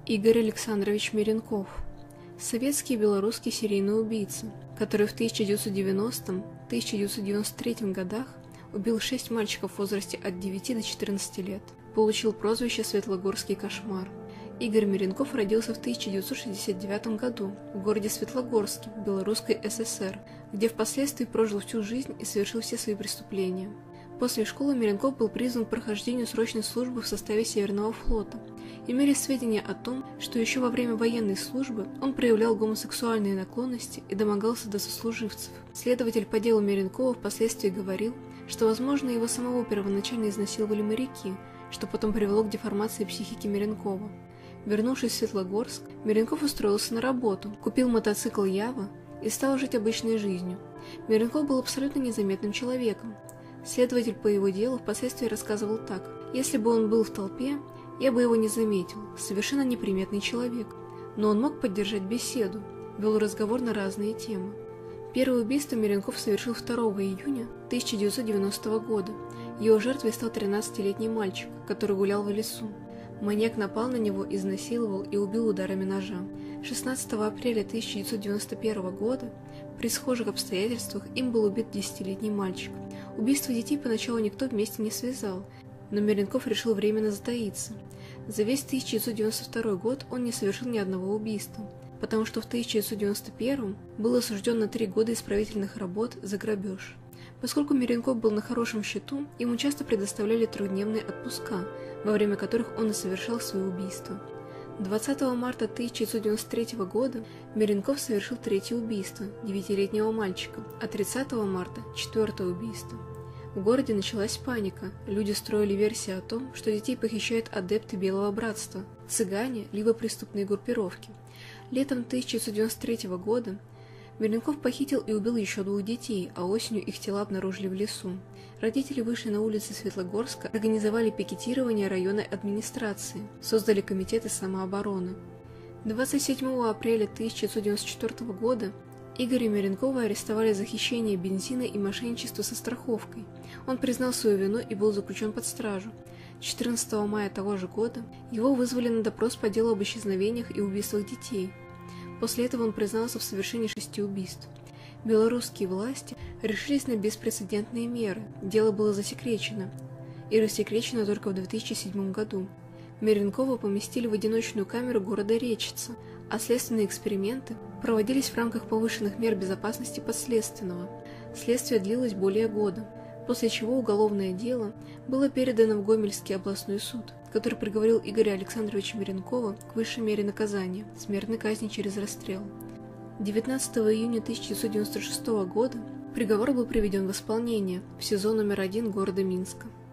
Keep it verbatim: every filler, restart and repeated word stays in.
Игорь Александрович Меренков – советский и белорусский серийный убийца, который в тысяча девятьсот девяностом — тысяча девятьсот девяносто третьем годах убил шесть мальчиков в возрасте от девяти до четырнадцати лет, получил прозвище «Светлогорский кошмар». Игорь Меренков родился в тысяча девятьсот шестьдесят девятом году в городе Светлогорске, Белорусской ССР, где впоследствии прожил всю жизнь и совершил все свои преступления. После школы Меренков был призван к прохождению срочной службы в составе Северного флота. Имелись сведения о том, что еще во время военной службы он проявлял гомосексуальные наклонности и домогался до сослуживцев. Следователь по делу Меренкова впоследствии говорил, что, возможно, его самого первоначально изнасиловали моряки, что потом привело к деформации психики Меренкова. Вернувшись в Светлогорск, Меренков устроился на работу, купил мотоцикл Ява и стал жить обычной жизнью. Меренков был абсолютно незаметным человеком. Следователь по его делу впоследствии рассказывал так: «Если бы он был в толпе, я бы его не заметил, совершенно неприметный человек. Но он мог поддержать беседу, вел разговор на разные темы». Первое убийство Меренков совершил второго июня тысяча девятьсот девяностого года. Его жертвой стал тринадцатилетний мальчик, который гулял в лесу. Маньяк напал на него, изнасиловал и убил ударами ножа. шестнадцатого апреля тысяча девятьсот девяносто первого года при схожих обстоятельствах им был убит десятилетний мальчик. Убийство детей поначалу никто вместе не связал, но Меренков решил временно затаиться. За весь тысяча девятьсот девяносто второй год он не совершил ни одного убийства, потому что в тысяча девятьсот девяносто первом был осужден на три года исправительных работ за грабеж. Поскольку Меренков был на хорошем счету, ему часто предоставляли трехдневные отпуска, во время которых он и совершал свои убийства. двадцатого марта тысяча девятьсот девяносто третьего года Меренков совершил третье убийство девятилетнего мальчика, а тридцатого марта – четвертое убийство. В городе началась паника, люди строили версии о том, что детей похищают адепты Белого Братства, цыгане, либо преступные группировки. Летом тысяча девятьсот девяносто третьего года Меренков похитил и убил еще двух детей, а осенью их тела обнаружили в лесу. Родители вышли на улицы Светлогорска, организовали пикетирование районной администрации, создали комитеты самообороны. двадцать седьмого апреля тысяча девятьсот девяносто четвертого года Игоря Меренкова арестовали за хищение бензина и мошенничество со страховкой. Он признал свою вину и был заключен под стражу. четырнадцатого мая того же года его вызвали на допрос по делу об исчезновениях и убийствах детей. После этого он признался в совершении шести убийств. Белорусские власти решились на беспрецедентные меры, дело было засекречено, и рассекречено только в две тысячи седьмом году. Меренкова поместили в одиночную камеру города Речица, а следственные эксперименты проводились в рамках повышенных мер безопасности подследственного. Следствие длилось более года, после чего уголовное дело было передано в Гомельский областной суд, который приговорил Игоря Александровича Меренкова к высшей мере наказания – смертной казни через расстрел. девятнадцатого июня тысяча девятьсот девяносто шестого года приговор был приведен в исполнение в СИЗО номер один города Минска.